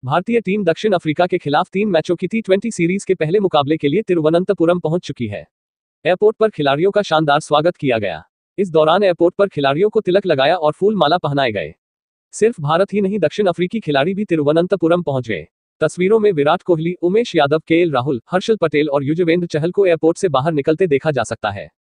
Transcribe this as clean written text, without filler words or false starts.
भारतीय टीम दक्षिण अफ्रीका के खिलाफ 3 मैचों की T20 सीरीज के पहले मुकाबले के लिए तिरुवनंतपुरम पहुंच चुकी है। एयरपोर्ट पर खिलाड़ियों का शानदार स्वागत किया गया। इस दौरान एयरपोर्ट पर खिलाड़ियों को तिलक लगाया और फूल माला पहनाए गए। सिर्फ भारत ही नहीं, दक्षिण अफ्रीकी खिलाड़ी भी तिरुवनंतपुरम पहुंच गए। तस्वीरों में विराट कोहली, उमेश यादव, केएल राहुल, हर्षल पटेल और युजवेंद्र चहल को एयरपोर्ट से बाहर निकलते देखा जा सकता है।